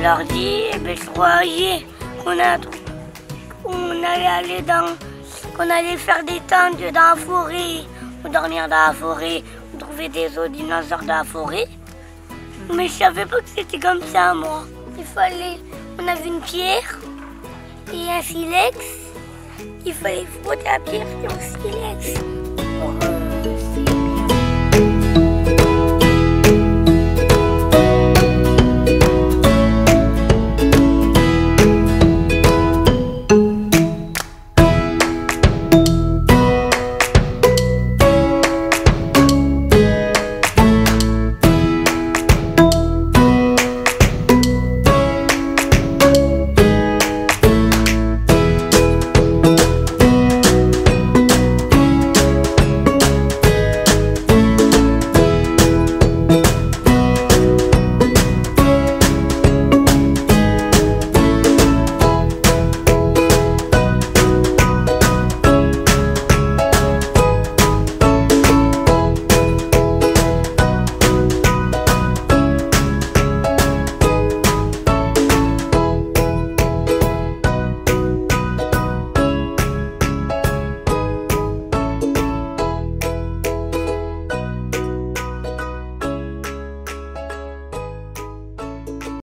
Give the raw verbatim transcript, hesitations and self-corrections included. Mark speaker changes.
Speaker 1: leur dit, eh ben, je croyais qu'on a, qu'on allait aller dans, qu'on allait faire des tentes dans la forêt, ou dormir dans la forêt, ou trouver des os dinosaures dans la forêt. Mais je savais pas que c'était comme ça, moi. Il fallait, on avait une pierre et un silex. Il fallait frotter la pierre sur le silex pour, euh,